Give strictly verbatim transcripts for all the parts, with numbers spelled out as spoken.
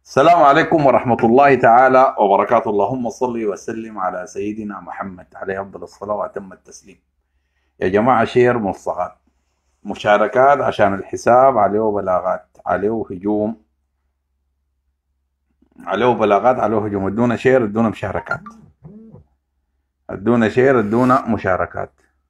السلام عليكم ورحمة الله تعالى وبركاته. اللهم صل وسلم على سيدنا محمد عليه أفضل الصلاة وأتم التسليم. يا جماعة شير ملصقات مشاركات عشان الحساب عليه بلاغات، عليه هجوم، عليه بلاغات، عليه هجوم. ادونا شير، ادونا مشاركات، ادونا شير، ادونا مشاركات.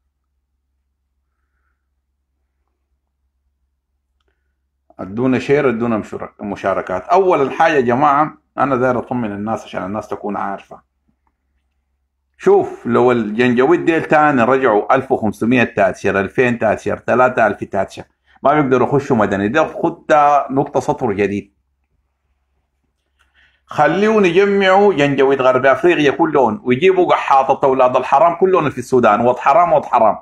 ادونا شير، ادونا مشاركات. اول حاجه يا جماعه انا داير اطمن الناس عشان الناس تكون عارفه. شوف، لو الجنجويد ديل تاني رجعوا ألف وخمسمية تاتشر، ألفين تاتشر، ثلاثة آلاف تاتشر، ما بيقدروا يخشوا مدني. ده خدها نقطه سطر جديد. خليهم يجمعوا جنجويد غرب افريقيا كلهم ويجيبوا قحاطه اولاد الحرام كلهم في السودان، وض حرام وض حرام،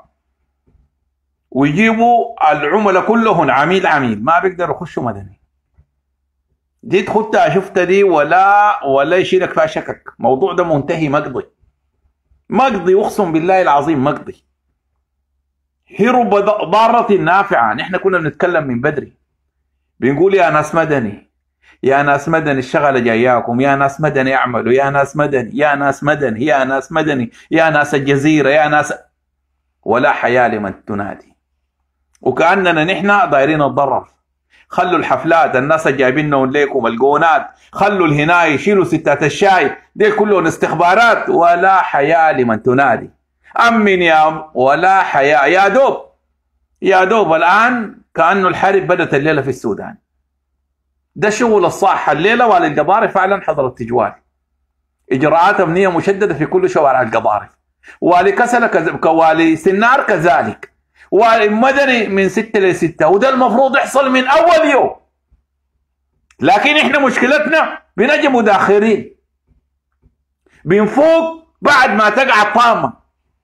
ويجيبوا العملاء كلهم عميل عميل، ما بيقدروا يخشوا مدني. دي خدتها شفتها دي ولا ولا يشيلك فيها شكك. الموضوع ده منتهي، مقضي مقضي، اقسم بالله العظيم مقضي. هرب ضارة نافعة. نحن كنا بنتكلم من بدري، بنقول يا ناس مدني، يا ناس مدني الشغله جاياكم، يا ناس مدني اعملوا، يا ناس مدني، يا ناس مدني، يا ناس مدني، يا ناس الجزيره، يا ناس، ولا حياة لمن تنادي. وكأننا نحن دايرين الضرر. خلوا الحفلات، الناس جايبينهم ليكم الجونات، خلوا الهناي، يشيلوا ستات الشاي دي كلهم استخبارات، ولا حياة لمن تنادي. أمن يا ولا حياة. يا دوب يا دوب الآن كأنه الحرب بدأت الليلة في السودان. ده شغل الصح الليلة. والقضارف فعلا حضرت تجوال، إجراءات أمنية مشددة في كل شوارع القضارف، والكسلة كذلك، والي سنار كذلك، والمدني من ستة لستة. وده المفروض يحصل من أول يوم. لكن إحنا مشكلتنا بنجي مداخرين، بنفوق بعد ما تقع الطامة،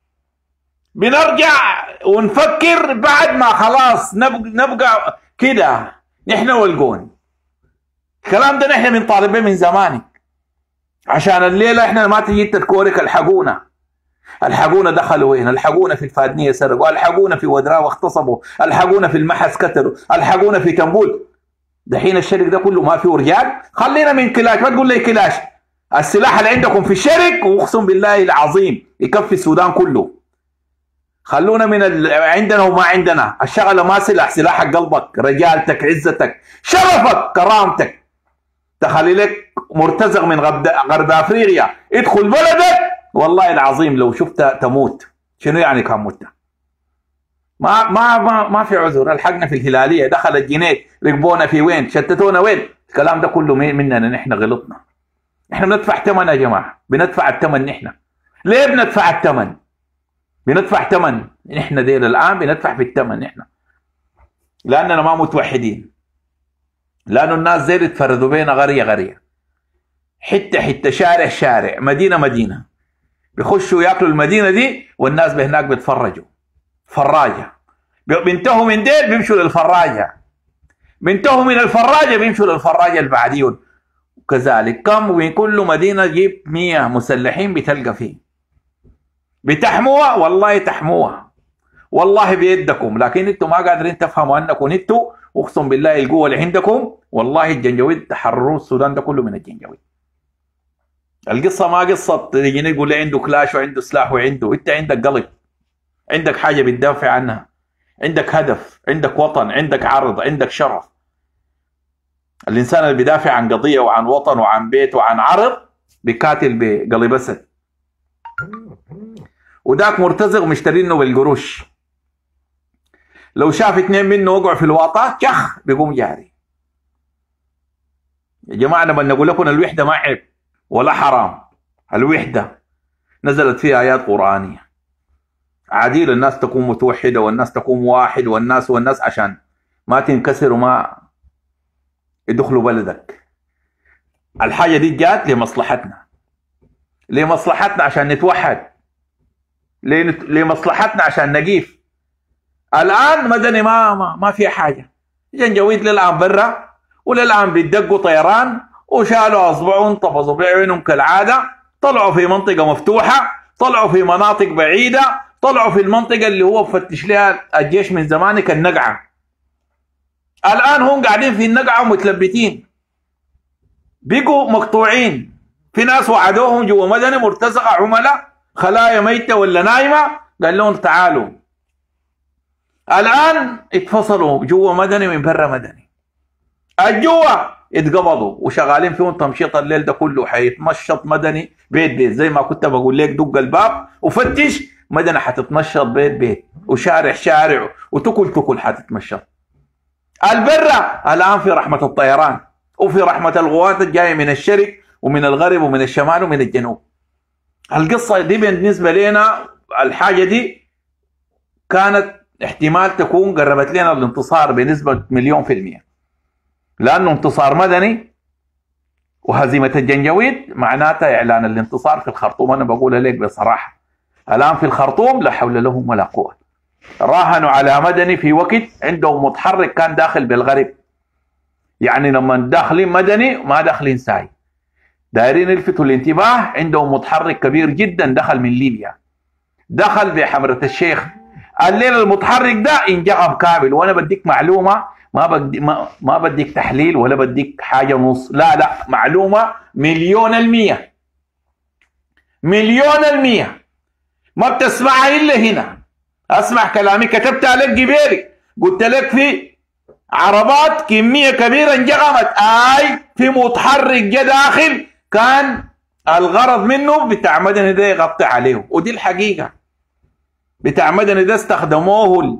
بنرجع ونفكر بعد ما خلاص نبقى, نبقى كده نحن والقون. الكلام ده نحن بنطالب من زمانك، عشان الليلة إحنا ما تجي تذكورك الحقونا. الحقونا دخلوا وين؟ الحقونا في الفادنية سرقوا، الحقونا في ودراء واغتصبوا، الحقونا في المحس قتلوا، الحقونا في تنبول. دحين الشرق ده كله ما فيه رجال. خلينا من كلاش، ما تقول لي كلاش. السلاح اللي عندكم في الشرق واقسم بالله العظيم يكفي السودان كله. خلونا من ال... عندنا وما عندنا. الشغله ما سلاح، سلاحك قلبك، رجالتك، عزتك، شرفك، كرامتك. تخلي لك مرتزق من غرب, غرب افريقيا ادخل بلدك، والله العظيم لو شفتها تموت. شنو يعني كان مت؟ ما ما ما ما في عذر. الحقنا في الهلاليه، دخل الجنيه، ركبونا في وين، شتتونا وين. الكلام ده كله مننا نحن، غلطنا. احنا بندفع ثمن يا جماعه، بندفع الثمن نحن. ليه بندفع الثمن؟ بندفع ثمن نحن ديل الان، بندفع في الثمن نحن، لاننا ما متوحدين. لانه الناس زي يتفردوا بينا غريه غريه، حته حته، شارع شارع، مدينه مدينه، بيخشوا ياكلوا المدينه دي والناس بهناك بيتفرجوا. فراجه، بينتهوا من ديل بيمشوا للفراجه، بينتهوا من الفراجه بيمشوا للفراجه اللي بعديهم، وكذلك. كم وين كل مدينه تجيب مية مسلحين بتلقى فيه. بتحموها، والله تحموها، والله بيدكم. لكن انتم ما قادرين تفهموا انكم انتم، اقسم بالله القوه اللي عندكم. والله الجنجويد تحرروا السودان ده كله من الجنجويد. القصه ما قصه يجي يقول لي عنده كلاش وعنده سلاح وعنده. انت عندك قلب، عندك حاجه بتدافع عنها، عندك هدف، عندك وطن، عندك عرض، عندك شرف. الانسان اللي بيدافع عن قضيه وعن وطن وعن بيت وعن عرض بيقاتل بقلب اسد. وذاك مرتزق مشترينه بالقروش، لو شاف اثنين منه وقعوا في الواطه شخ بيقوم جاري. يا جماعه لما نقول لكم الوحده ما عيب ولا حرام. الوحده نزلت فيها ايات قرانيه. عديل الناس تكون متوحده، والناس تكون واحد، والناس والناس عشان ما تنكسر وما يدخلوا بلدك. الحاجه دي جات لمصلحتنا، لمصلحتنا عشان نتوحد، لمصلحتنا عشان نقيف. الان مدني ما ما, ما في حاجه. جنجويد للان برا، وللان بيدقوا طيران، وشالوا اصبعهم، طفزوا بعينهم كالعاده، طلعوا في منطقه مفتوحه، طلعوا في مناطق بعيده، طلعوا في المنطقه اللي هو فتش لها الجيش من زمانك، النقعه. الان هم قاعدين في النقعه ومتلبتين. بقوا مقطوعين. في ناس وعدوهم جوا مدني مرتزقة عملاء خلايا ميتة ولا نايمة، قال لهم تعالوا. الآن اتفصلوا جوا مدني من برا مدني. الجوا اتقبضوا وشغالين فيهم تمشيط الليل ده كله، حيتمشط مدني بيت بيت زي ما كنت بقول لك، دق الباب وفتش مدني حتتمشط بيت بيت وشارع شارع وتكل تكل حتتمشط. البرة الآن في رحمة الطيران وفي رحمة الغوات الجاية من الشرق ومن الغرب ومن الشمال ومن الجنوب. القصة دي بالنسبة لنا الحاجة دي كانت احتمال تكون قربت لنا الانتصار بنسبة مليون في المية، لأنه انتصار مدني وهزيمة الجنجويد معناتها إعلان الانتصار في الخرطوم. أنا بقول لك بصراحة الآن في الخرطوم لا حول لهم ولا قوة. راهنوا على مدني في وقت عندهم متحرك كان داخل بالغرب، يعني لما داخلين مدني ما داخلين ساي، دايرين يلفتوا الانتباه. عندهم متحرك كبير جدا دخل من ليبيا، دخل بحمرة الشيخ. الليلة المتحرك ده انجغم كامل، وانا بديك معلومة ما بدي ما, ما بديك تحليل ولا بديك حاجة نص، لا لا معلومة مليون المية، مليون المية. ما بتسمعها الا هنا. اسمع كلامي، كتبت عليك جبيري، قلت لك في عربات كمية كبيرة انجغمت، اي في متحرك جا داخل كان الغرض منه بتاع مدني ده يغطي عليه، ودي الحقيقة. بتاع مدني ده استخدموه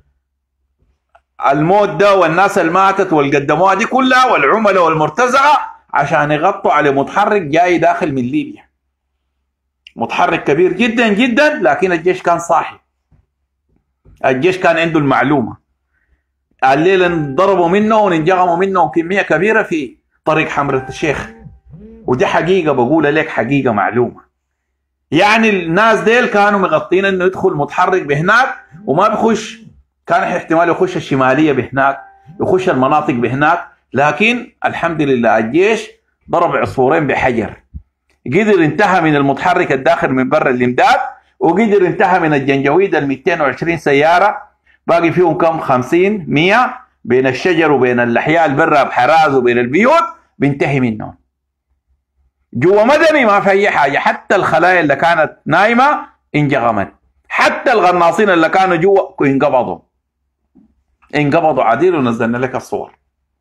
الموت ده والناس اللي ماتت والقدموها دي كلها والعملاء والمرتزقة عشان يغطوا على متحرك جاي داخل من ليبيا. متحرك كبير جدا جدا، لكن الجيش كان صاحي، الجيش كان عنده المعلومة. الليلة ضربوا منه وننجغموا منه كمية كبيرة في طريق حمرة الشيخ، ودي حقيقة بقول لك، حقيقة معلومة. يعني الناس ديل كانوا مغطين انه يدخل متحرك بهناك وما بخش، كان احتمال يخش الشمالية بهناك، يخش المناطق بهناك، لكن الحمد لله الجيش ضرب عصفورين بحجر، قدر انتهى من المتحرك الداخل من برا الامداد، وقدر انتهى من الجنجويد ال مئتين وعشرين سيارة، باقي فيهم كم خمسين مية بين الشجر وبين الاحياء البرة بحراز وبين البيوت بينتهي منهم. جوا مدني ما في اي حاجة، حتى الخلايا اللي كانت نايمة انجغمت، حتى الغناصين اللي كانوا جوا انقبضوا انقبضوا عديل، ونزلنا لك الصور.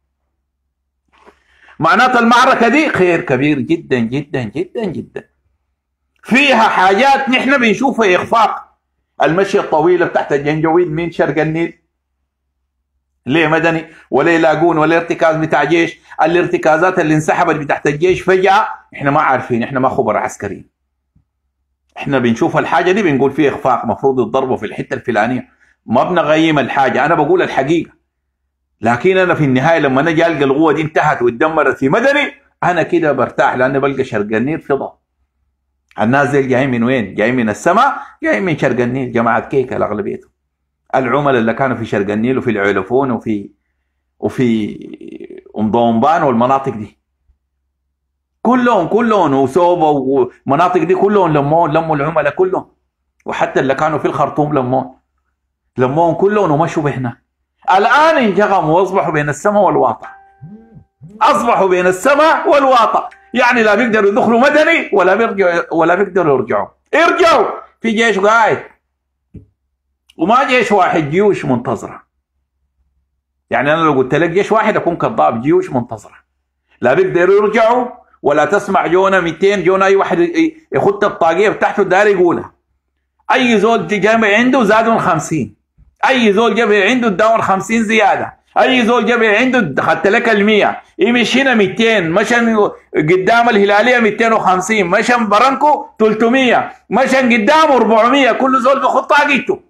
معناتها المعركة دي خير كبير جدا جدا جدا جدا، فيها حاجات نحن بنشوفها إخفاق. المشي الطويلة تحت الجنجويد من شرق النيل ليه مدني ولا يلاقون ولا ارتكاز بتاع جيش، الارتكازات اللي انسحبت بتحت الجيش فجأة احنا ما عارفين، احنا ما خبراء عسكريين، احنا بنشوف الحاجة دي بنقول فيه إخفاق، مفروض يتضربوا في الحتة الفلانية، ما بنغيم الحاجة، أنا بقول الحقيقة. لكن أنا في النهاية لما أنا ألقى القوة دي انتهت واتدمرت في مدني أنا كده برتاح، لأن بلقى شرق النيل فضة. الناس دي جايين من وين؟ جايين من السماء، جايين من شرق النيل، جماعة كيكة الأغلبيتهم. العملاء اللي كانوا في شرق النيل وفي العلفون وفي وفي أم ضومبان والمناطق دي كلهم كلهم وسوبا والمناطق دي كلهم لمون، لموا العملاء كلهم، وحتى اللي كانوا في الخرطوم لمون لمون كلهم ومشوا بهنا. الآن انجغموا واصبحوا بين السماء والواطة، أصبحوا بين السماء والواطة، يعني لا بيقدروا يدخلوا مدني ولا بيرجعوا ولا بيقدروا يرجعوا. ارجعوا في جيش قاعد، وما جيش واحد، جيوش منتظرة. يعني أنا لو قلت لك جيش واحد أكون كذاب، جيوش منتظرة، لا بيقدروا يرجعوا ولا تسمع جونا مئتين جونا أي واحد يخط الطاقية بتاعته دار يقولها. أي زول جامع عنده زادوا خمسين، أي زول جابر عنده اداهم خمسين زيادة، أي زول جابر عنده خدت لك المية، يمشي هنا مئتين، مشان قدام الهلالية مئتين وخمسين، مشان برانكو ثلاثمية، مشان قدامه أربعمية، كل زول بيخط طاقيته.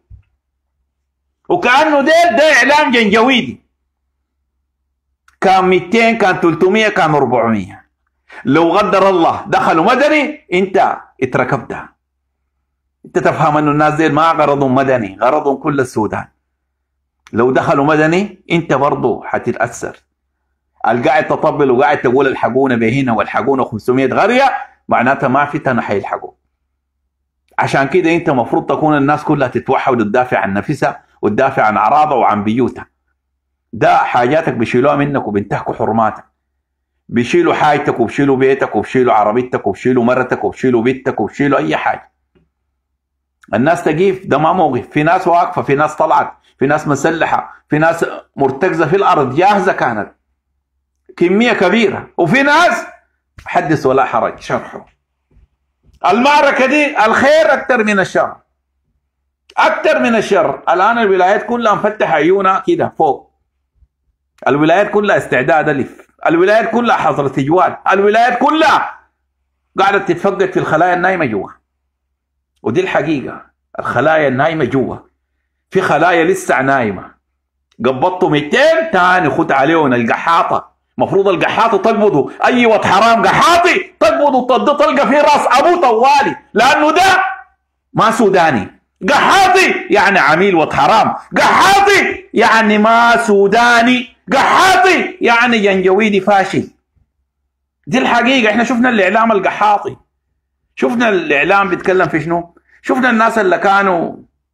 وكأنه ده ده إعلام جنجويدي، كان مئتين كان ثلاثمية كان أربعمية. لو قدر الله دخلوا مدني أنت اتركبتها. انت تفهم انه الناس دي ما غرضهم مدني، غرضهم كل السودان. لو دخلوا مدني انت برضه حتتاثر. القاعد تطبل وقاعد تقول الحقونا بهنا والحقونا خمسمية غريه، معناتها ما في تنا حيلحقوا. عشان كده انت المفروض تكون الناس كلها تتوحد وتدافع عن نفسها وتدافع عن اعراضها وعن بيوتها. ده حاجاتك بيشيلوها منك وبينتهكوا حرماتك، بيشيلوا حاجتك وبيشيلوا بيتك وبيشيلوا عربيتك وبيشيلوا مرتك وبيشيلوا بنتك وبيشيلوا اي حاجه. الناس تقيف، ده ما موقف، في ناس واقفه، في ناس طلعت، في ناس مسلحه، في ناس مرتكزه في الارض جاهزه كانت كميه كبيره، وفي ناس حدث ولا حرج شرحه. المعركه دي الخير اكثر من الشر، اكثر من الشر. الان الولايات كلها مفتحه عيونها كده فوق، الولايات كلها استعداد الف، الولايات كلها حظر تجوال، الولايات كلها قاعده تتفقد في الخلايا النايمه جوا. ودي الحقيقه، الخلايا النايمه جوا، في خلايا لسه نايمه. قبضتوا مئتين تاني خد عليهم القحاطه. مفروض القحاطي تقبضوا اي واد حرام قحاطي تقبضوا تلقى فيه راس ابوه طوالي، لانه ده ما سوداني. قحاطي يعني عميل واد حرام، قحاطي يعني ما سوداني، قحاطي يعني جنجويدي فاشل. دي الحقيقه. احنا شفنا الاعلام القحاطي، شفنا الاعلام بيتكلم في شنو، شفنا الناس اللي كانوا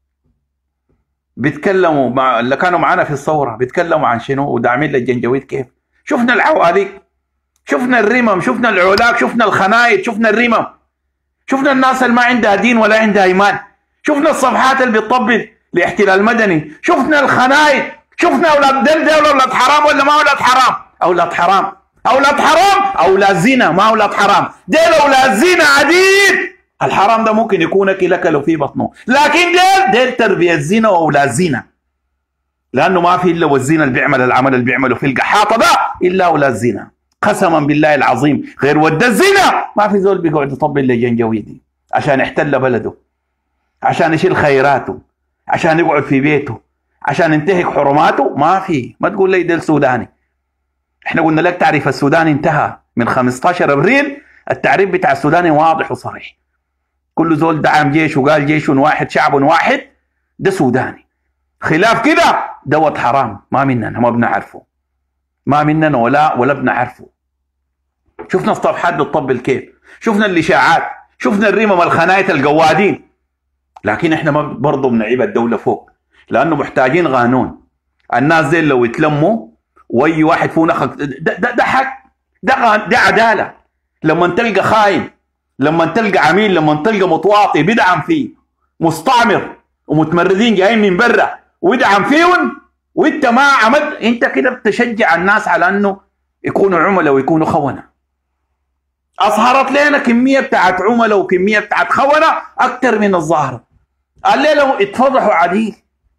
بيتكلموا مع اللي كانوا معانا في الثوره بيتكلموا عن شنو وداعمين للجنجويد كيف. شفنا العواليك، شفنا الرمم، شفنا العولاك، شفنا الخنايد، شفنا الرمم، شفنا الناس اللي ما عندها دين ولا عندها ايمان، شفنا الصفحات اللي بتطبل لاحتلال مدني، شفنا الخنايد، شفنا اولاد دل دول اولاد حرام ولا ما اولاد حرام؟ اولاد حرام، اولاد حرام، اولاد زنا، ما اولاد حرام، ديل اولاد زنا عديد. الحرام ده ممكن يكون اكل اكلوا في بطنه، لكن ديل ديل تربيه زنا واولاد زنا، لانه ما في الا والزنا اللي بيعمل العمل اللي بيعمله في القحاطه ده الا اولاد زنا. قسما بالله العظيم غير ود الزنا ما في زول بيقعد يطبل لجنجويدي عشان يحتل بلده، عشان يشيل خيراته، عشان يقعد في بيته، عشان ينتهك حرماته. ما في. ما تقول لي ديل سوداني. احنا قلنا لك تعريف السوداني انتهى من خمسة عشر ابريل. التعريف بتاع السوداني واضح وصريح، كل زول دعم جيش وقال جيش واحد شعب واحد ده سوداني. خلاف كده ده ود حرام، ما مننا، ما بنعرفه، ما مننا ولا ولا بنعرفه. شفنا الصفحات بتطبل كيف، شفنا الاشاعات، شفنا الرمم الخنايت القوادين، لكن احنا ما برضه بنعيب الدوله فوق، لانه محتاجين قانون. الناس دي لو يتلموا واي واحد فينا خ... ده, ده, ده حق، ده ده عداله. لما تلقى خاين، لما تلقى عميل، لما تلقى متواطي بيدعم فيه مستعمر ومتمردين جايين من برا ويدعم فيهم، وانت ما عملت، انت كده بتشجع الناس على انه يكونوا عملاء ويكونوا خونه. اظهرت لنا كميه بتاعت عملاء وكميه بتاعت خونه اكثر من الظاهره. الليله اتفضحوا عديل.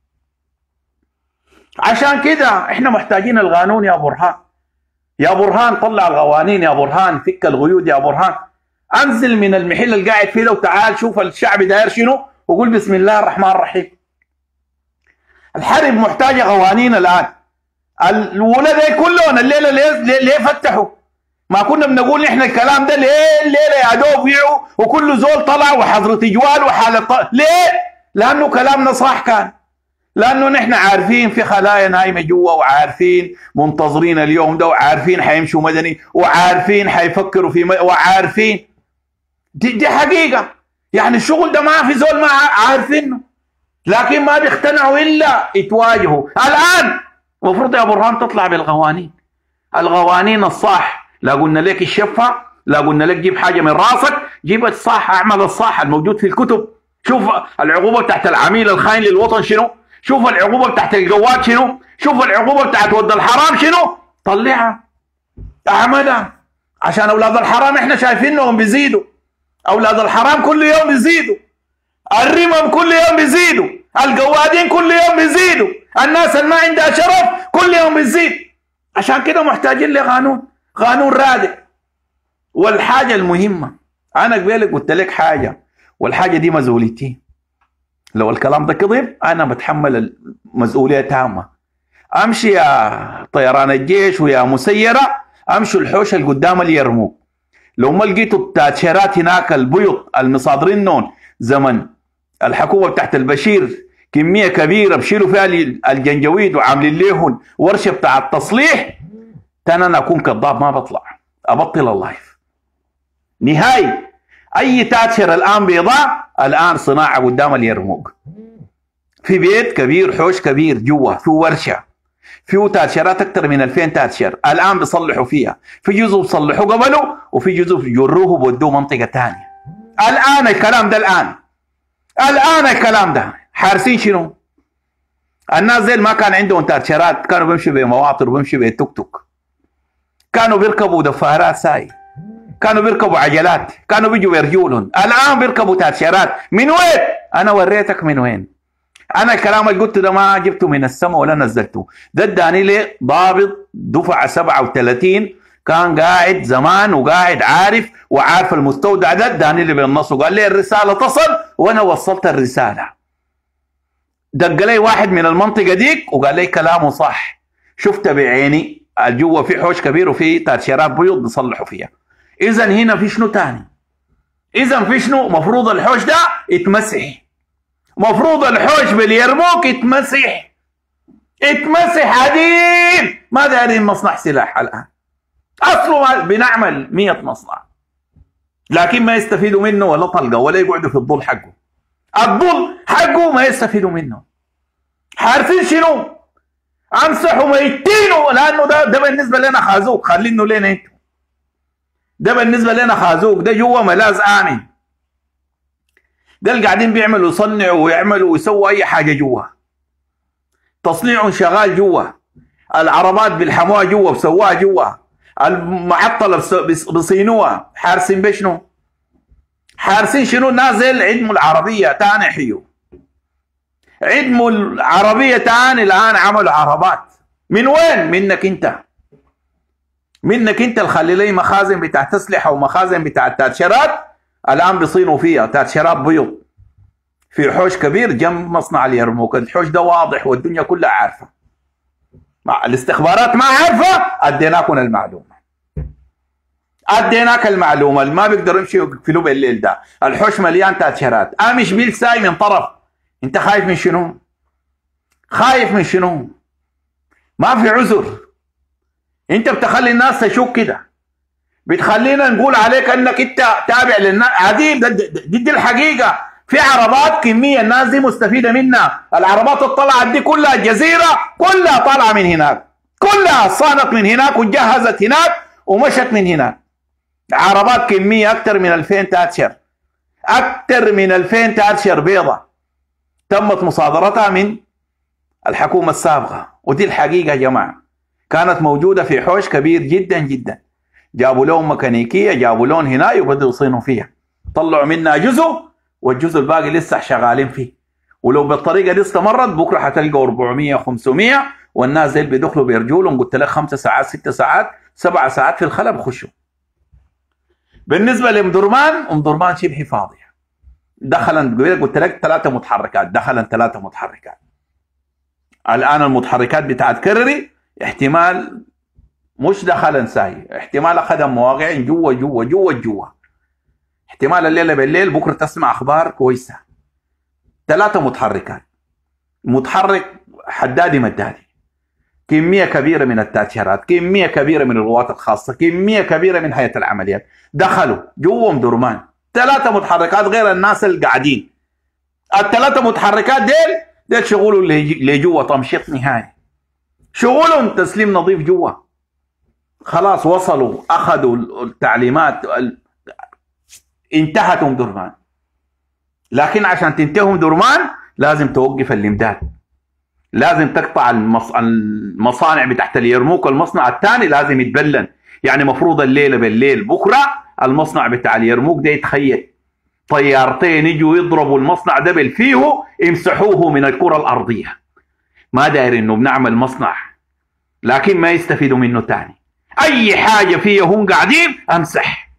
عشان كده احنا محتاجين القانون يا برهان. يا برهان طلع القوانين، يا برهان فك القيود، يا برهان انزل من المحل اللي قاعد فيه ده وتعال شوف الشعب داير شنو وقول بسم الله الرحمن الرحيم. الحرب محتاجه قوانين الان. الولاد كلهم الليله ليه ليه فتحوا؟ ما كنا بنقول احنا الكلام ده ليه الليله يا دوب بيعوا وكل زول طلع وحظر تجوال وحاله طلع. ليه؟ لانه كلامنا صح كان، لانه نحن عارفين في خلايا نايمه جوا، وعارفين منتظرين اليوم ده، وعارفين حيمشوا مدني، وعارفين حيفكروا في مدني، وعارفين دي, دي حقيقه. يعني الشغل ده ما في زول ما عارفينه، لكن ما بيقتنعوا الا يتواجهوا. الان المفروض يا برهان تطلع بالقوانين، القوانين الصح. لا قلنا لك الشفه، لا قلنا لك جيب حاجه من راسك، جيب الصح، اعمل الصح الموجود في الكتب. شوف العقوبه بتاعت العميل الخاين للوطن شنو، شوف العقوبه بتاعت الجواد شنو، شوف العقوبه بتاعت ود الحرام شنو، طلعها اعملها. عشان اولاد الحرام احنا شايفينهم بيزيدوا، اولاد الحرام كل يوم بيزيدوا، الرمم كل يوم بيزيدوا، الجوادين كل يوم بيزيدوا، الناس اللي ما عندها شرف كل يوم بيزيد. عشان كده محتاجين لقانون، قانون رادع. والحاجه المهمه انا قبل قلت لك حاجه، والحاجه دي مسؤوليتي. لو الكلام ده كذب انا بتحمل المسؤوليه تامه. امشي يا طيران الجيش ويا مسيره، امشوا الحوش اللي قدام اللي يرموك. لو ما لقيتوا التاتشيرات هناك البيض المصادرينهم زمن الحكومه بتاعت البشير كميه كبيره بشيلوا فيها الجنجويد وعاملين لهم ورشه بتاع التصليح، تاني انا اكون كذاب ما بطلع، ابطل اللايف نهائي. اي تاتشر الان بيضاع الان صناعه قدام اليرموك، في بيت كبير، حوش كبير جوا، في ورشه، فيه تاتشيرات اكثر من ألفين تاتشير الان بيصلحوا فيها، في جزء بيصلحوا قبله وفي جزء بيجروه بودوه منطقه ثانيه. الان الكلام ده الان الان الكلام ده حارسين شنو؟ الناس زي ما كان عندهم تاتشيرات كانوا بيمشوا بمواطر وبيمشوا بالتوك توك، كانوا بيركبوا دفارات ساي، كانوا بيركبوا عجلات، كانوا بيجوا برجولهم، الان بيركبوا تاتشيرات. من وين؟ انا وريتك من وين. انا الكلام اللي قلته ده ما جبته من السماء ولا نزلته، ده اداني لي ضابط دفعه سبعة وثلاثين كان قاعد زمان وقاعد عارف وعارف المستودع ده، اداني لي بالنص وقال لي الرساله تصل وانا وصلت الرساله. دق لي واحد من المنطقه ديك وقال لي كلامه صح، شفت بعيني جوا في حوش كبير وفي تاتشيرات بيض بيصلحوا فيها. اذا هنا في شنو ثاني؟ اذا في شنو؟ مفروض الحوش ده يتمسح، مفروض الحوش باليرموك يتمسح، يتمسح عديل. ما دارين مصنع سلاح الان، اصله بنعمل مية مصنع لكن ما يستفيدوا منه ولا طلقه ولا يقعدوا في الظل حقه، الظل حقه ما يستفيدوا منه. عارفين شنو؟ امسحوا ميتينه، لانه ده ده بالنسبه لنا خازوق، خلينه لنا انتوا. ده بالنسبه لنا خازوق، ده جوا ملاذ امن. ده اللي قاعدين بيعملوا يصنعوا ويعملوا ويسووا اي حاجه جوا. تصنيعهم شغال جوا، العربات بيلحموها جوا بسووها جوا، المعطله بصينوها. حارسين بشنو؟ حارسين شنو؟ نازل عدموا العربيه تاني حيو، عدموا العربيه تاني الان عملوا عربات. من وين؟ منك انت، منك انت اللي خلي لي مخازن بتاعت اسلحه ومخازن بتاعت تاتشيرات الان بيصينوا فيها تاتشيرات بيض في حوش كبير جنب مصنع اليرموك. الحوش ده واضح والدنيا كلها عارفه، الاستخبارات ما عارفه، اديناكم المعلومه، اديناك المعلومه. اللي ما بيقدروا يمشوا يقفلوا بالليل ده، الحوش مليان تاتشيرات. امش بيل ساي من طرف، انت خايف من شنو؟ خايف من شنو؟ ما في عذر. انت بتخلي الناس تشوك كده، بتخلينا نقول عليك انك انت تابع للناس. عديد دي, دي الحقيقه. في عربات كميه الناس دي مستفيده منها، العربات اللي طلعت دي كلها الجزيره كلها طالعه من هناك، كلها صانت من هناك وجهزت هناك ومشت من هناك. عربات كميه اكثر من ألفين تاتشر، اكثر من ألفين تاتشر بيضه تمت مصادرتها من الحكومه السابقه. ودي الحقيقه يا جماعه، كانت موجوده في حوش كبير جدا جدا، جابوا لهم ميكانيكيه، جابوا لهم هنا وبدأوا يصينوا فيها، طلعوا منها جزء والجزء الباقي لسه شغالين فيه. ولو بالطريقه دي استمرت بكره حتلقوا أربعمية خمسمية والناس زي اللي بيدخلوا بيرجولهم. قلت لك خمس ساعات ست ساعات سبع ساعات في الخلا بخشوا. بالنسبه لام درمان، ام درمان شبه فاضيه. دخلن قلت لك ثلاثه متحركات، دخلن ثلاثه متحركات. الان المتحركات بتاعت كرري احتمال مش دخلن ساي، احتمال اخذهم مواقع جوا جوا جوا جوا. احتمال الليله بالليل بكره تسمع اخبار كويسه. ثلاثه متحركات، متحرك حدادي مدادي، كميه كبيره من التاتشيرات، كميه كبيره من القوات الخاصه، كميه كبيره من هيئه العمليات دخلوا جوا ام درمان. ثلاثه متحركات غير الناس اللي قاعدين. الثلاثه متحركات ديل ديل شغلهم اللي جوا تمشيط نهائي، شغلهم تسليم نظيف جوا. خلاص وصلوا اخذوا التعليمات، انتهت ام درمان. لكن عشان تنتهي ام درمان لازم توقف الامداد، لازم تقطع المص... المصانع بتاعت اليرموك. المصنع الثاني لازم يتبلن، يعني مفروض الليله بالليل بكره المصنع بتاع اليرموك ده يتخيل طيارتين يجوا يضربوا المصنع ده بالفيه يمسحوه من الكره الارضيه. ما داير انه بنعمل مصنع لكن ما يستفيدوا منه ثاني. اي حاجه فيه هم قاعدين امسح.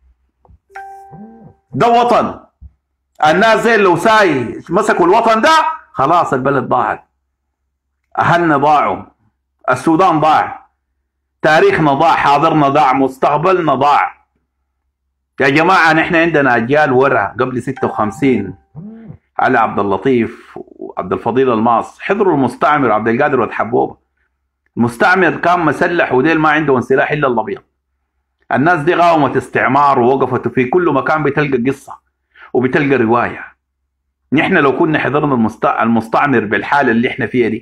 ده وطن، الناس زي لو ساي مسكوا الوطن ده خلاص البلد ضاعت، اهلنا ضاعوا، السودان ضاع، تاريخنا ضاع، حاضرنا ضاع، مستقبلنا ضاع. يا جماعه نحن عندنا اجيال ورا قبل ستة وخمسين، علي عبد اللطيف وعبد الفضيل الماص حضروا المستعمر وعبد القادر وتحبوبه. المستعمر كان مسلح وديل ما عندهم سلاح الا الابيض. الناس دي قاومت استعمار ووقفت في كل مكان بتلقى قصه وبتلقى روايه. نحن لو كنا حضرنا المستعمر بالحاله اللي احنا فيها دي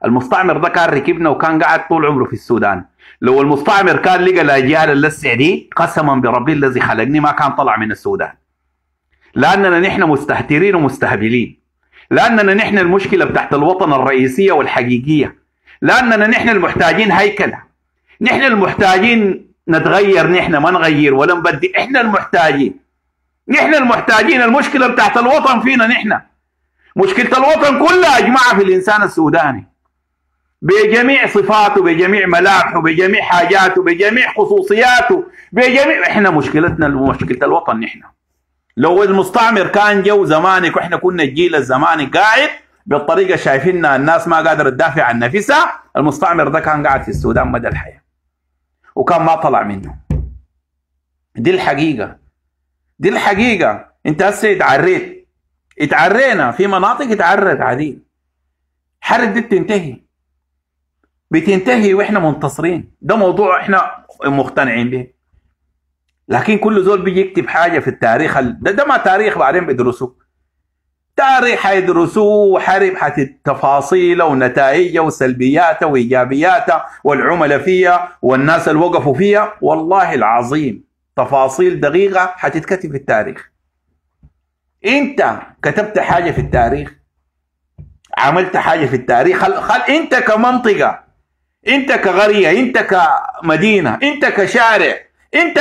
المستعمر ده كان ركبنا وكان قاعد طول عمره في السودان. لو المستعمر كان لقى الاجيال اللسع دي قسما بربي الذي خلقني ما كان طلع من السودان، لاننا نحن مستهترين ومستهبلين، لاننا نحن المشكله بتاعت الوطن الرئيسيه والحقيقيه، لاننا نحن المحتاجين هيكله، نحن المحتاجين نتغير، نحن ما نغير ولا نبدي، احنا المحتاجين، نحن المحتاجين. المشكله بتاعت الوطن فينا نحن، مشكله الوطن كلها اجمعها في الانسان السوداني بجميع صفاته، بجميع ملامحه، بجميع حاجاته، بجميع خصوصياته، بجميع، احنا مشكلتنا مشكله الوطن نحن. لو المستعمر كان جو زمانك واحنا كنا الجيل الزماني قاعد بالطريقه شايفيننا الناس ما قادره تدافع عن نفسها، المستعمر ده كان قاعد في السودان مدى الحياه وكان ما طلع منه. دي الحقيقه، دي الحقيقه. انت هسه اتعريت، اتعرينا في مناطق اتعرت عديد. حرب دي بتنتهي، بتنتهي واحنا منتصرين، ده موضوع احنا مقتنعين به. لكن كل زول بيجي يكتب حاجه في التاريخ، ده, ده ما تاريخ بعدين بيدرسوه، تاريخ حيدرسوه وحرب حتى تفاصيله ونتائجه وسلبياته وايجابياته والعملاء فيها والناس اللي وقفوا فيها. والله العظيم تفاصيل دقيقه حتتكتب في التاريخ. انت كتبت حاجه في التاريخ، عملت حاجه في التاريخ، خل, خل انت كمنطقه، انت كقريه، انت كمدينه، انت كشارع، انت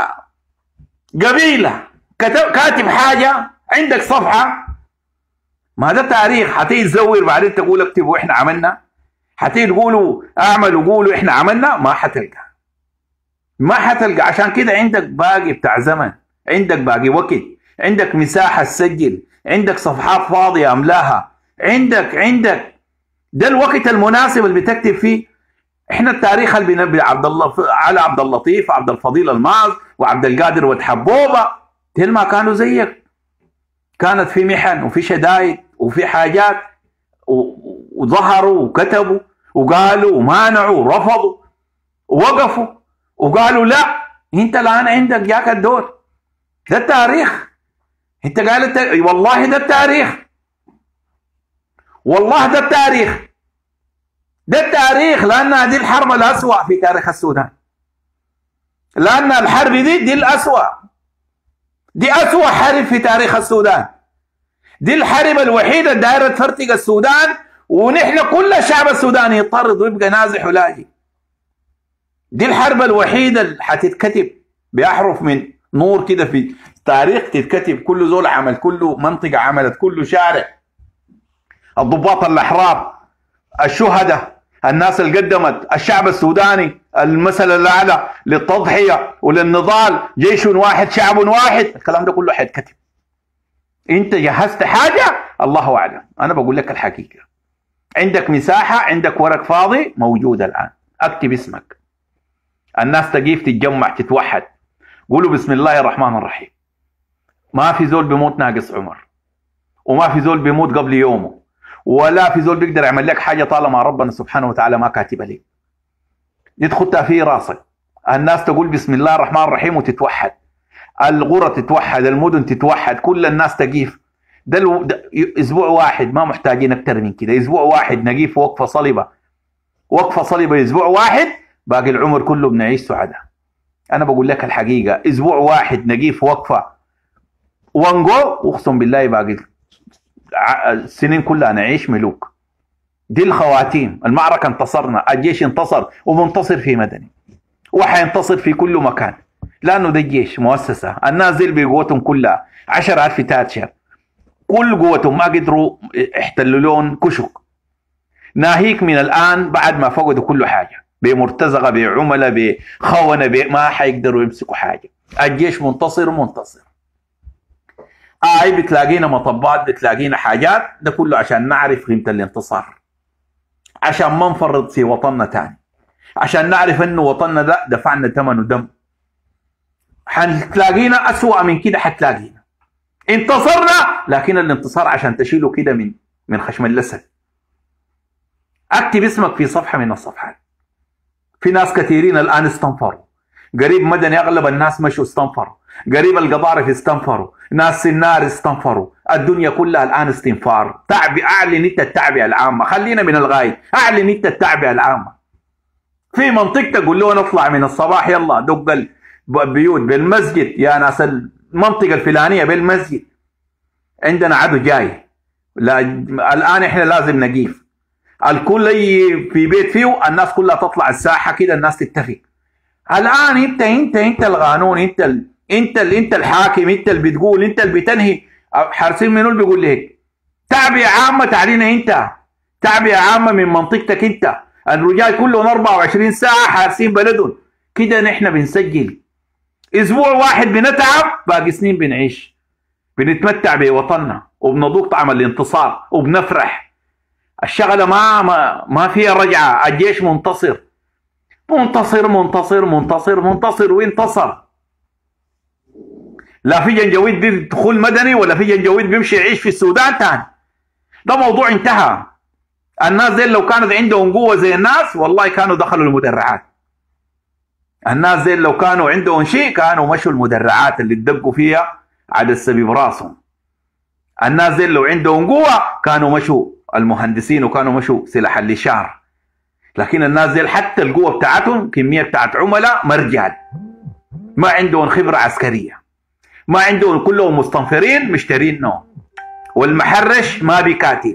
كقبيله كاتب حاجه، عندك صفحه، ما ده تاريخ. حتيجي تزور بعدين تقول اكتبوا احنا عملنا، حتيجي تقولوا اعملوا قولوا احنا عملنا، ما حتلقى، ما حتلقى. عشان كده عندك باقي بتاع زمن، عندك باقي وقت، عندك مساحه تسجل، عندك صفحات فاضيه املاها، عندك عندك ده الوقت المناسب اللي بتكتب فيه. احنا التاريخ اللي بنبي عبد الله على عبد اللطيف وعبد الفضيل الماز وعبد القادر وتحبوبه، تل ما كانوا زيك، كانت في محن وفي شدايد وفي حاجات، وظهروا وكتبوا وقالوا ومانعوا ورفضوا ووقفوا وقالوا لا، انت الان عندك جاك الدور. ده التاريخ، انت قال التاريخ. والله ده التاريخ، والله ده التاريخ، ده التاريخ. لأن هذه الحرب الأسوأ في تاريخ السودان، لأن الحرب دي دي الأسوأ، دي أسوأ حرب في تاريخ السودان، دي الحرب الوحيدة اللي دايرة تفرتق السودان، ونحن كل الشعب السوداني يضطرد ويبقى نازح ولاجئ. دي الحرب الوحيدة اللي حتتكتب بأحرف من نور كده في تاريخ، تتكتب كل زول عمل، كل منطقة عملت، كل شارع، الضباط الأحرار، الشهداء، الناس اللي قدمت، الشعب السوداني المثل الأعلى للتضحية وللنضال، جيش واحد شعب واحد، الكلام ده كله حيتكتب. انت جهزت حاجة؟ الله أعلم، أنا بقول لك الحقيقة. عندك مساحة، عندك ورق فاضي موجود الآن، اكتب اسمك، الناس تجيف تتجمع تتوحد، قولوا بسم الله الرحمن الرحيم. ما في زول بيموت ناقص عمر، وما في زول بيموت قبل يومه، ولا في زول بيقدر يعمل لك حاجه طالما ربنا سبحانه وتعالى ما كاتبها لك. دي تخطها في راسك. الناس تقول بسم الله الرحمن الرحيم وتتوحد، القرى تتوحد، المدن تتوحد، كل الناس تقيف. ده, الو... ده اسبوع واحد، ما محتاجين اكتر من كده. اسبوع واحد نقيف وقفه صلبه، وقفه صلبه اسبوع واحد، باقي العمر كله بنعيش سعداء. انا بقول لك الحقيقه، اسبوع واحد نقيف وقفه ونقو، اقسم بالله باقي السنين كلها نعيش ملوك. دي الخواتيم. المعركة انتصرنا، الجيش انتصر ومنتصر في مدني، وحينتصر في كل مكان، لأنه ده الجيش مؤسسة. الناس دي بقوتهم كلها عشر ألف تاتشر، كل قوتهم ما قدروا احتلوا لون كشك. ناهيك من الآن بعد ما فقدوا كل حاجة، بمرتزقة، بعملاء، بخونة، ما حيقدروا يمسكوا حاجة. الجيش منتصر ومنتصر. آي بتلاقينا مطبات، بتلاقينا حاجات، ده كله عشان نعرف قيمة الانتصار، عشان ما نفرط في وطننا تاني، عشان نعرف انه وطننا ده دفعنا ثمنه دم. حتلاقينا أسوأ من كده، حتلاقينا انتصرنا، لكن الانتصار عشان تشيله كده من من خشم اللسد. اكتب اسمك في صفحة من الصفحات. في ناس كثيرين الآن استنفروا، قريب مدني أغلب الناس مشوا استنفروا، قريب القضارف استنفروا، ناس النار استنفروا، الدنيا كلها الان استنفار. تعبي اعلن انت التعبئه العامه، خلينا من الغايه، اعلن انت التعبئه العامه في منطقتك. قول له نطلع من الصباح يلا دق البيوت بالمسجد يا ناس المنطقه الفلانيه بالمسجد، عندنا عدو جاي. لا الان احنا لازم نقيف، الكل في بيت فيه، الناس كلها تطلع الساحه كده، الناس تتفق. الان انت انت انت القانون، انت ال انت ال انت الحاكم، انت اللي بتقول، انت اللي بتنهي. حارسين منو اللي بيقول لك تعبئه عامه تعلينا انت، تعبئه عامه من منطقتك انت. الرجال كلهم أربعة وعشرين ساعه حارسين بلدهم كده. نحن بنسجل اسبوع واحد بنتعب، باقي سنين بنعيش بنتمتع بوطننا وبنذوق طعم الانتصار وبنفرح. الشغله ما ما, ما فيها رجعه. الجيش منتصر منتصر منتصر منتصر منتصر وانتصر. لا في جنجويد بيدخل مدني ولا في جنجويد بيمشي يعيش في السودان تاني. ده موضوع انتهى. الناس زي لو كانت عندهم قوه زي الناس والله كانوا دخلوا المدرعات. الناس زي لو كانوا عندهم شيء كانوا مشوا المدرعات اللي تدقوا فيها على السبيب راسهم. الناس زي لو عندهم قوه كانوا مشوا المهندسين وكانوا مشوا سلاح الاشار. لكن الناس زي حتى القوه بتاعتهم كميه بتاعت عملاء مرجال، ما عندهم خبره عسكريه، ما عندهم، كلهم مستنفرين مشترين نوم. والمحرش ما بيكاتل،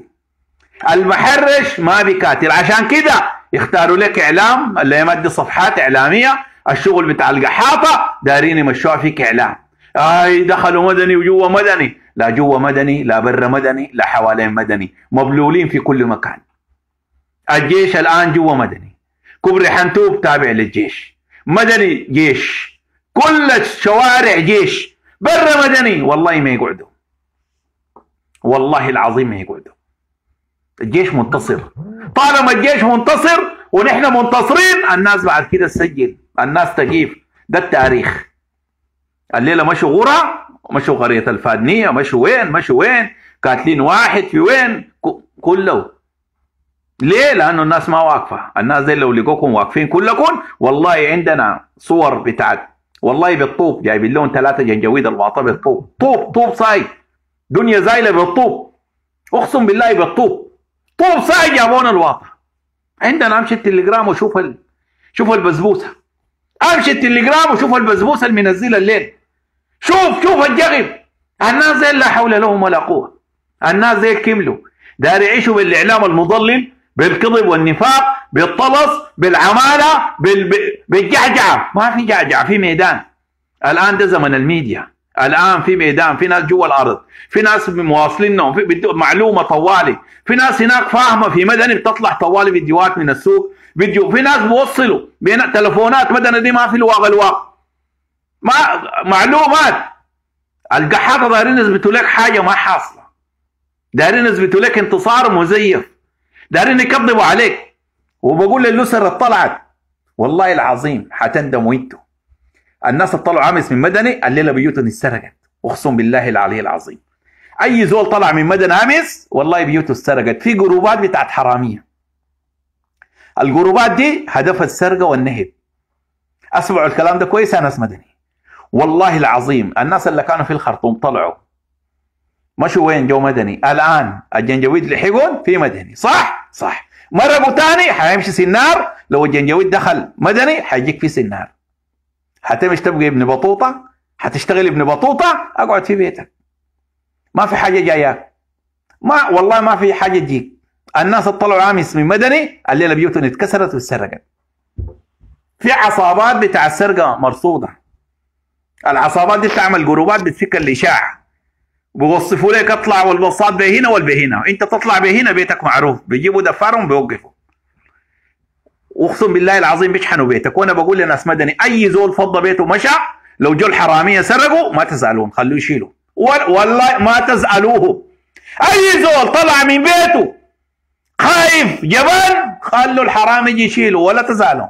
المحرش ما بيكاتل. عشان كده يختاروا لك اعلام اللي يمد صفحات اعلاميه. الشغل بتاع القحاطه دارين يمشوها فيك اعلام. اي دخلوا مدني وجوا مدني، لا جوا مدني لا برا مدني لا حوالين مدني، مبلولين في كل مكان. الجيش الان جوا مدني، كبري حنتوب تابع للجيش، مدني جيش، كل الشوارع جيش، برا مدني والله ما يقعدوا، والله العظيم ما يقعدوا. الجيش منتصر. طالما الجيش منتصر ونحن منتصرين الناس بعد كده تسجل، الناس تجيب. ده التاريخ. الليله مشوا غرة، مشوا قريه الفادنيه، مشوا وين مشوا وين، قاتلين واحد في وين، كله. ليه؟ لانه الناس ما واقفه. الناس زي لو لقوكم واقفين كلكم والله عندنا صور بتاعت والله بالطوب جايبين لهم ثلاثه جنجويد الواطه بالطوب، طوب طوب صاي، دنيا زايله بالطوب، اقسم بالله بالطوب، طوب صاي جابونا الواطه. عندنا امشي التليجرام وشوف ال... شوف البسبوسه، امشي التليجرام وشوف البسبوسه المنزله الليل، شوف شوف الجغب. الناس زي لا حول لهم ولا قوه، الناس زي كملوا دار يعيشوا بالاعلام المضلل، بالكذب والنفاق، بالطلس، بالعماله، بال... بالجعجعه. ما في جعجعه، في ميدان. الان ده زمن الميديا، الان في ميدان، في ناس جوا الارض، في ناس مواصلينهم، في معلومه طوالي، في ناس هناك فاهمه في مدني بتطلع طوالي فيديوهات من السوق فيديو، في ناس بيوصلوا بين تلفونات مدني دي ما في الواقع الواقع ما معلومات. القحاطه دايرين يثبتوا لك حاجه ما حاصله، دايرين يثبتوا لك انتصار مزيف، دايرين يكذبوا عليك. وبقول للأسر طلعت والله العظيم حتندموا انتوا. الناس طلعوا امس من مدني الليله بيوتهم اتسرقت، اقسم بالله العلي العظيم. اي زول طلع من مدني امس والله بيوته اتسرقت في جروبات بتاعت حراميه. الجروبات دي هدفها السرقه والنهب. اسمعوا الكلام ده كويس يا ناس مدني، والله العظيم. الناس اللي كانوا في الخرطوم طلعوا مشوا وين؟ جو مدني. الان الجنجويد لحقهم في مدني، صح؟ صح. مرقوا تاني حيمشي سنار. لو الجنجويد دخل مدني حيجيك في سنار. حتمشي تبقى ابن بطوطه، حتشتغل ابن بطوطه، اقعد في بيتك، ما في حاجه جاياك، ما والله ما في حاجه تجيك. الناس طلعوا امس من مدني الليله بيوتهم اتكسرت واتسرقت. في عصابات بتاع السرقه مرصوده. العصابات دي بتعمل جروبات بتفك الاشاعه، بيوصفوا لك اطلع والبصات بهنا والبهنا، انت تطلع بهنا بيتك معروف، بيجيبوا دفارهم بيوقفوا. اقسم بالله العظيم بيشحنوا بيتك. وانا بقول لناس مدني اي زول فضى بيته مشى، لو جو الحراميه سرقوا ما تزعلون، خلوه يشيلوا، والله ما تزعلوه. اي زول طلع من بيته خايف جبان خلوا الحرامي يجي يشيله ولا تزعلون،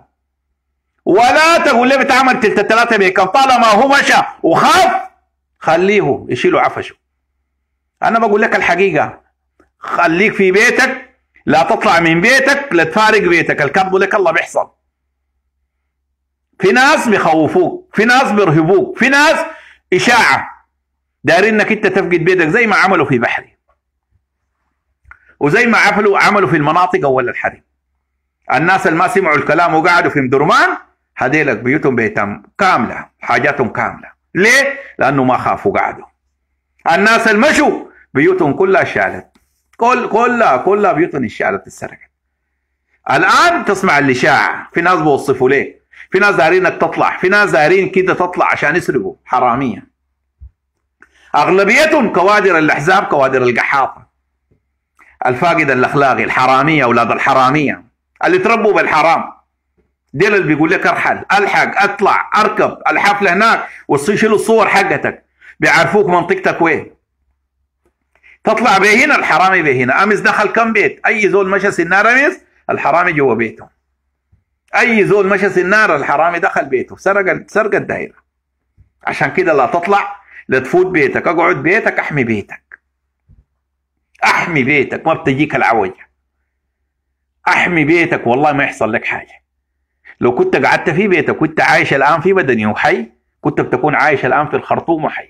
ولا تقول لي بتعمل تلت ثلاثه بيكم. طالما هو مشى وخاف خليه يشيلوا عفشه. انا بقول لك الحقيقه، خليك في بيتك، لا تطلع من بيتك، لا تفارق بيتك. الكذب لك الله بيحصل. في ناس بيخوفوك، في ناس بيرهبوك، في ناس اشاعه، دارين انك انت تفقد بيتك زي ما عملوا في بحري وزي ما عملوا عملوا في المناطق اول الحرب. الناس اللي ما سمعوا الكلام وقعدوا في مدرمان هديلك بيوتهم بيتهم كامله، حاجاتهم كامله. ليه؟ لانه ما خافوا قعدوا. الناس اللي مشوا بيوتهم كلها شالت، كل كلها كلها بيوتهم اشالت اتسرقت. الان تسمع الاشاعه، في ناس بيوصفوا ليه، في ناس دارينك تطلع، في ناس دارين كده تطلع عشان يسرقوا، حراميه. اغلبيتهم كوادر الاحزاب، كوادر القحاطه، الفاقد الاخلاقي، الحراميه، اولاد الحراميه اللي تربوا بالحرام. ديل اللي بيقول لك ارحل، الحق، اطلع، اركب الحفله هناك ويشيلوا الصور حقتك، بيعرفوك منطقتك وين. تطلع بهنا الحرامي بهنا. امس دخل كم بيت، اي زول مشى سنار امس الحرامي جوا بيته. اي زول مشى سنار الحرامي دخل بيته، سرق سرق الدائره. عشان كده لا تطلع، لا تفوت بيتك، اقعد بيتك، احمي بيتك. احمي بيتك، ما بتجيك العوجه. احمي بيتك والله ما يحصل لك حاجه. لو كنت قعدت في بيتك كنت عايش الان في بدني وحي، كنت بتكون عايش الان في الخرطوم وحي.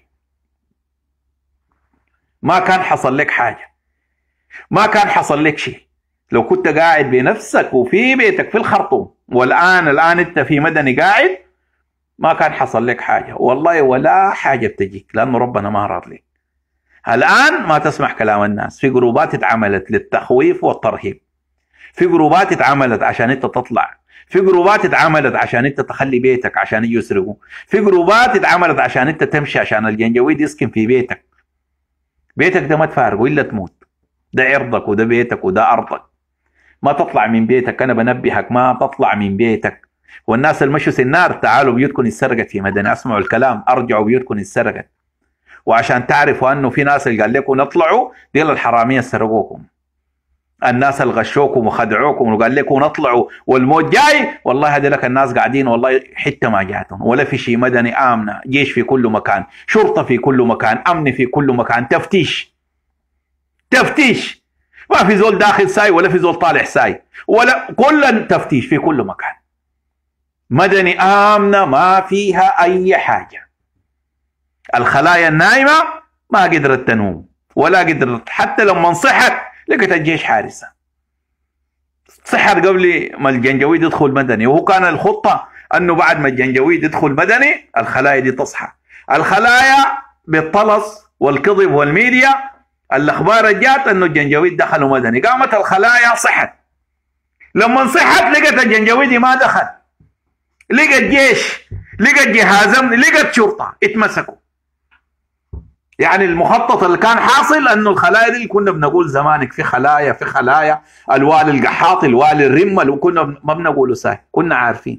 ما كان حصل لك حاجه، ما كان حصل لك شيء. لو كنت قاعد بنفسك وفي بيتك في الخرطوم، والان الان انت في مدني قاعد، ما كان حصل لك حاجه والله، ولا حاجه بتجيك، لانه ربنا ما اراد لك. الان ما تسمع كلام الناس، في جروبات اتعملت للتخويف والترهيب، في جروبات اتعملت عشان انت تطلع، في جروبات اتعملت عشان انت تخلي بيتك عشان يجوا يسرقوا، في جروبات اتعملت عشان انت تمشي عشان الجنجويد يسكن في بيتك. بيتك ده ما تفارقه الا تموت، ده عرضك وده بيتك وده ارضك. ما تطلع من بيتك، انا بنبهك ما تطلع من بيتك. والناس اللي مشوا سنار تعالوا بيوتكم اتسرقت في مدني، اسمعوا الكلام، ارجعوا بيوتكم اتسرقت. وعشان تعرفوا انه في ناس اللي قال لكم نطلعوا ديل الحراميه سرقوكم. الناس اللي غشوكم وخدعوكم وقال لكم نطلعوا والموت جاي، والله هذيلك الناس قاعدين والله حته ما جاتهم، ولا في شيء مدني امنه، جيش في كل مكان، شرطه في كل مكان، امن في كل مكان، تفتيش تفتيش، ما في زول داخل ساي ولا في زول طالع ساي، ولا كل تفتيش في كل مكان. مدني امنه ما فيها اي حاجه. الخلايا النايمه ما قدرت تنوم ولا قدرت، حتى لما صحت لقيت الجيش حارسه. صحت قبل ما الجنجويد يدخل مدني، وهو كان الخطه انه بعد ما الجنجويد يدخل مدني الخلايا دي تصحى. الخلايا بالطلس والكذب والميديا الاخبار جات انه الجنجويد دخلوا مدني، قامت الخلايا صحت. لما صحت لقت الجنجويدي ما دخل، لقت جيش، لقت جهاز امن، لقت شرطه، اتمسكوا. يعني المخطط اللي كان حاصل انه الخلايا دي اللي كنا بنقول زمانك في خلايا في خلايا، الوالي القحاطي، الوالي الرمل، وكنا ما بنقوله ساي، كنا عارفين،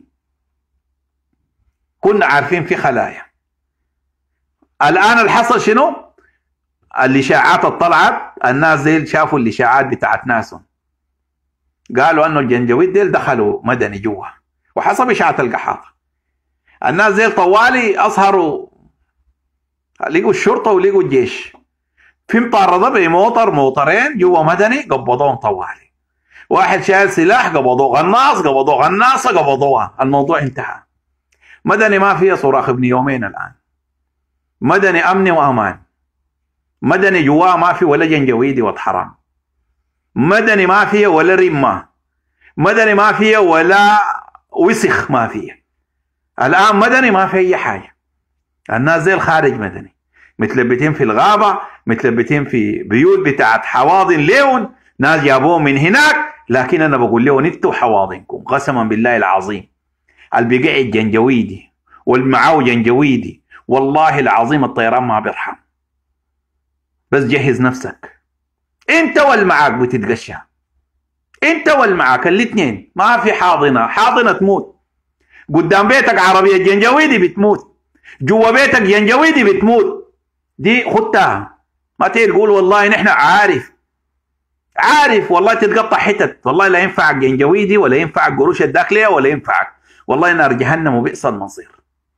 كنا عارفين في خلايا. الان الحصل شنو؟ الاشاعات طلعت، الناس ديل شافوا الاشاعات بتاعت ناسهم، قالوا انه الجنجويد ديل دخلوا مدني جوا، وحسب اشاعه القحاطه الناس ديل طوالي اظهروا، لقوا الشرطه ولقوا الجيش في مطارده بموطر موطرين جوا مدني، قبضوهم طوالي. واحد شايل سلاح قبضوه، غناص قبضوه، غناصه قبضوها، الموضوع انتهى. مدني ما فيها صراخ ابن يومين الان، مدني امني وامان، مدني جواه ما في ولا جنجويدي وحرام، مدني ما فيها ولا رمه، مدني ما فيها ولا وسخ، ما فيها الان مدني ما في اي حاجه. الناس زي الخارج مدني، متلبتين في الغابه، متلبتين في بيوت بتاعت حواضن ليون، ناس جابوهم من هناك. لكن انا بقول لهم انتوا حواضنكم قسما بالله العظيم، اللي بيقعد جنجويدي والمعاه جنجويدي والله العظيم الطيران ما بيرحم. بس جهز نفسك، انت والمعاك بتتقشى، انت والمعاك الاثنين، ما في حاضنه، حاضنه تموت قدام بيتك، عربيه جنجويدي بتموت، جوا بيتك جنجويدي بتموت. دي خدتها، ما تيجي تقول والله نحن عارف عارف والله تتقطع حتت، والله لا ينفعك جنجويدي ولا ينفعك قروش الداخليه ولا ينفعك، والله نار جهنم وبئس المصير.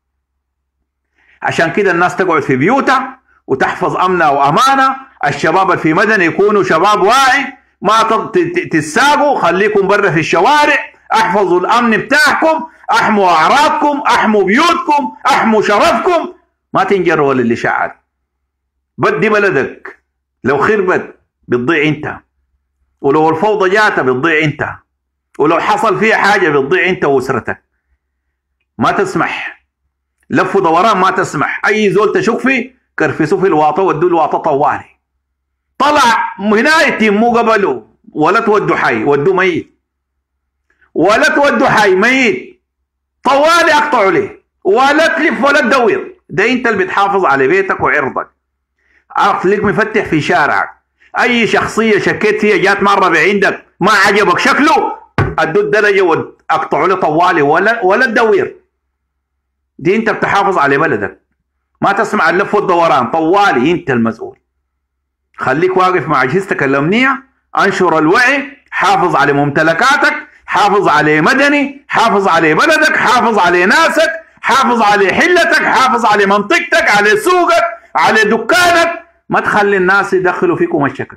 عشان كده الناس تقعد في بيوتها وتحفظ امنها وامانه. الشباب اللي في مدني يكونوا شباب واعي، ما تتساقوا، خليكم برا في الشوارع، احفظوا الامن بتاعكم، احموا اعراضكم، احموا بيوتكم، احموا شرفكم، ما تنجروا للي شعل. بدي بلدك لو خربت بتضيع انت، ولو الفوضى جاتها بتضيع انت، ولو حصل فيها حاجه بتضيع انت واسرتك. ما تسمح لف ودوران، ما تسمح. اي زول تشك فيه كرفسوه في الواطه ودوا الواطه طوالي. طلع هنا يتم مو قبله، ولا تودوا حي ودوا ميت، ولا تودوا حي ميت طوالي اقطعوا ليه، ولا تلف ولا تدور. ده انت اللي بتحافظ على بيتك وعرضك. عقلك مفتح في شارعك، اي شخصيه شكيت فيها جات مره بعندك ما عجبك شكله ادوا الدرجه واقطعوا له طوالي، ولا ولا تدور. دي انت بتحافظ على بلدك. ما تسمع اللف والدوران طوالي، انت المسؤول. خليك واقف مع اجهزتك الامنيه، انشر الوعي، حافظ على ممتلكاتك، حافظ على مدني، حافظ على بلدك، حافظ على ناسك، حافظ على حلتك، حافظ على منطقتك، على سوقك، على دكانك. ما تخلي الناس يدخلوا فيكم الشكل،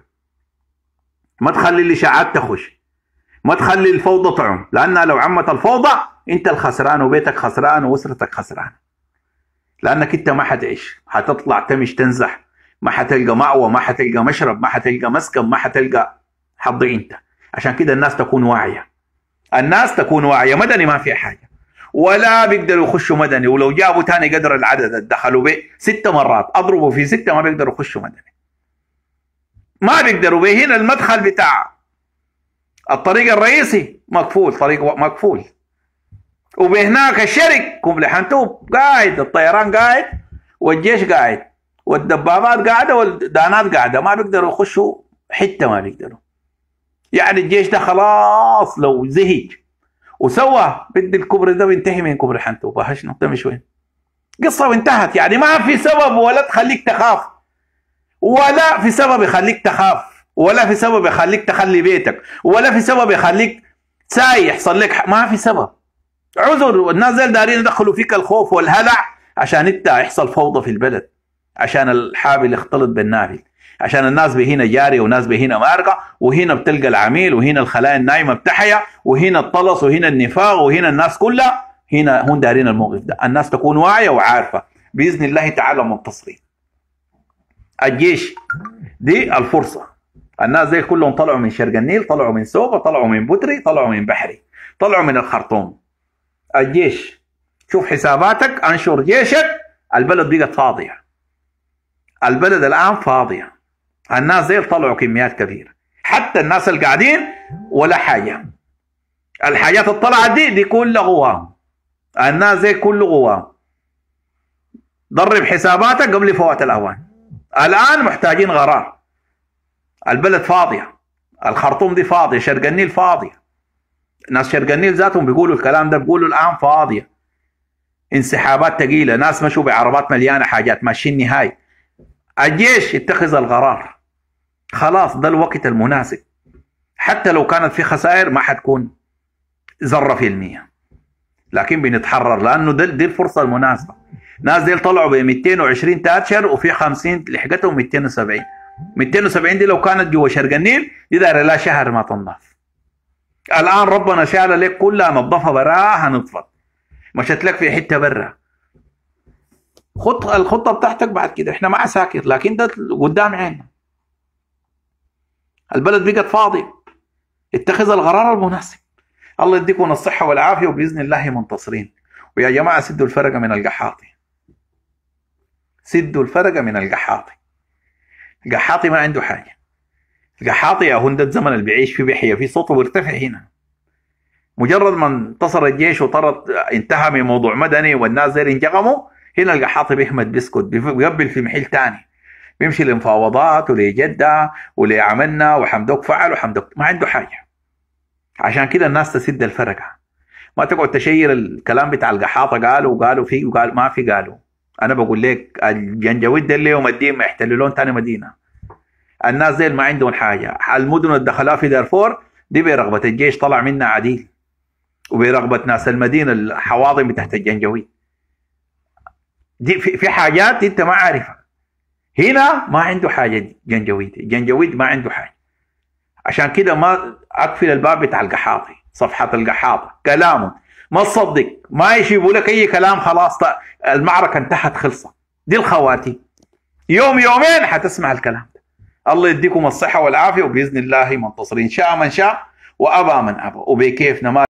ما تخلي الاشاعات تخش، ما تخلي الفوضى تعم، لانها لو عمت الفوضى انت الخسران وبيتك خسران واسرتك خسران. لانك انت ما حتعيش، حتطلع تمش تنزح، ما حتلقى مأوى، ما حتلقى مشرب، ما حتلقى مسكن، ما حتلقى، حتضيع انت. عشان كده الناس تكون واعيه، الناس تكون واعيه. مدني ما في حاجه، ولا بيقدروا يخشوا مدني، ولو جابوا تاني قدر العدد دخلوا به ست مرات اضربوا في سته ما بيقدروا يخشوا مدني، ما بيقدروا به. هنا المدخل بتاع الطريق الرئيسي مقفول، طريق مقفول، وبهناك الشرك كومبلي حنتوب قاعد، الطيران قاعد، والجيش قاعد، والدبابات قاعده، والدانات قاعده، ما بيقدروا يخشوا حته، ما بيقدروا. يعني الجيش ده خلاص لو زهج وسوى بدي الكوبري ده بينتهي من كوبري حنتوب، هش نقطة وين؟ قصة وانتهت. يعني ما في سبب ولا تخليك تخاف، ولا في سبب يخليك تخاف، ولا في سبب يخليك تخلي بيتك، ولا في سبب يخليك ساي يحصل لك، ما في سبب عذر. الناس زي دارين يدخلوا فيك الخوف والهلع عشان انت يحصل فوضى في البلد، عشان الحابل يختلط بالنابل، عشان الناس بهنا جاري وناس بهنا مارقه، وهنا بتلقى العميل، وهنا الخلايا النايمه بتحيا، وهنا الطلس، وهنا النفاق، وهنا الناس كلها. هنا هم دارين الموقف ده. الناس تكون واعيه وعارفه باذن الله تعالى منتصرين. الجيش دي الفرصه. الناس دي كلهم طلعوا من شرق النيل، طلعوا من سوبا، طلعوا من بتري، طلعوا من بحري، طلعوا من الخرطوم. الجيش شوف حساباتك، انشر جيشك. البلد بقت فاضيه، البلد الان فاضيه. الناس دي طلعوا كميات كبيره، حتى الناس اللي قاعدين ولا حاجه. الحاجات اللي طلعت دي دي كلها غوام. الناس دي كله غوام. ضرب حساباتك قبل فوات الاوان. الان محتاجين قرار. البلد فاضيه، الخرطوم دي فاضيه، شرق النيل فاضيه. ناس شرق النيل ذاتهم بيقولوا الكلام ده، بيقولوا الان فاضيه. انسحابات ثقيله، ناس مشوا بعربات مليانه حاجات ماشيين نهايه. الجيش يتخذ القرار، خلاص ده الوقت المناسب. حتى لو كانت في خسائر ما حتكون ذره في المية، لكن بنتحرر لانه ده دي الفرصه المناسبه. ناس دي طلعوا ب مئتين وعشرين تاتشر، وفي خمسين لحقتهم مئتين وسبعين. مئتين وسبعين دي لو كانت جوا شرق النيل دي دايره لا شهر ما تنضاف. الان ربنا شال لك كلها، نظفها براها نطفت، مشت لك في حته برا. خط الخطه بتاعتك بعد كده. احنا ما عساكر، لكن ده قدام عيننا. البلد بقت فاضيه، اتخذ القرار المناسب. الله يديكم الصحه والعافيه، وباذن الله منتصرين. ويا جماعه سدوا الفرقه من القحاطي، سدوا الفرقه من القحاطي. القحاطي ما عنده حاجه. القحاطي يا هند الزمن اللي بيعيش فيه بيحيا فيه، صوته بيرتفع هنا. مجرد ما انتصر الجيش وطرد انتهى من موضوع مدني والناس زي انجغموا، هنا القحاطي بيحمد بيسكت، بيقبل في محل تاني، بيمشي لمفاوضات ولجدة ولعملنا وحمدوك فعل وحمدوك، ما عنده حاجه. عشان كده الناس تسد الفرقه، ما تقعد تشير الكلام بتاع القحاطه قالوا وقالوا فيه وقال ما في. قالوا انا بقول لك الجنجويد ده اليوم الدين ما يحتلون تاني مدينه. الناس دي ما عندهم حاجه. المدن اللي دخلها في دارفور دي برغبه الجيش طلع منها عديل، وبرغبه ناس المدينه الحواضن تحت الجنجويد. دي في, في حاجات انت ما عارفها. هنا ما عنده حاجه. جنجويد جنجويد ما عنده حاجه. عشان كده ما اقفل الباب بتاع القحاطي، صفحه القحاطه كلامه ما تصدق، ما يجيبوا لك اي كلام. خلاص المعركه انتهت خلصت. دي الخواتيم. يوم يومين حتسمع الكلام ده. الله يديكم الصحة والعافية، وبإذن الله منتصرين، شاء من شاء وأبى من أبى، وبكيفنا ما